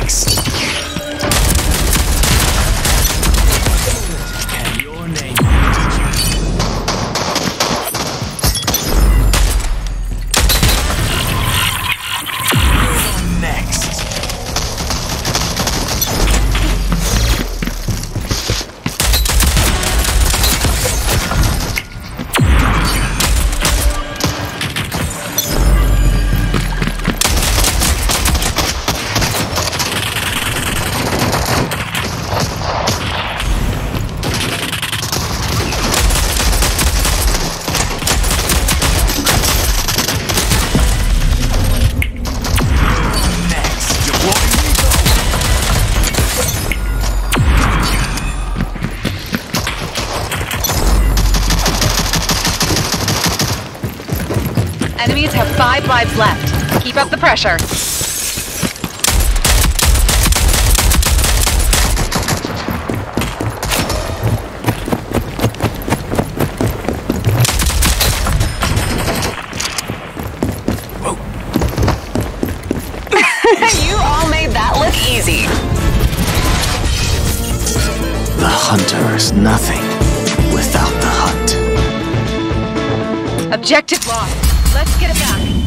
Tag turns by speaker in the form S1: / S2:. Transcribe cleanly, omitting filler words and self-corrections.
S1: next? And your name, next.
S2: Enemies have 5 lives left. Keep up the pressure. You all made that look easy.
S1: The hunter is nothing without the hunt.
S2: Objective lost. Let's get it back.